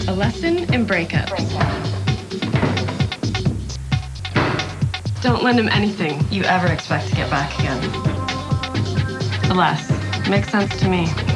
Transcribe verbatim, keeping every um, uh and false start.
A lesson in breakups. Don't lend him anything you ever expect to get back again. Alesse, makes sense to me.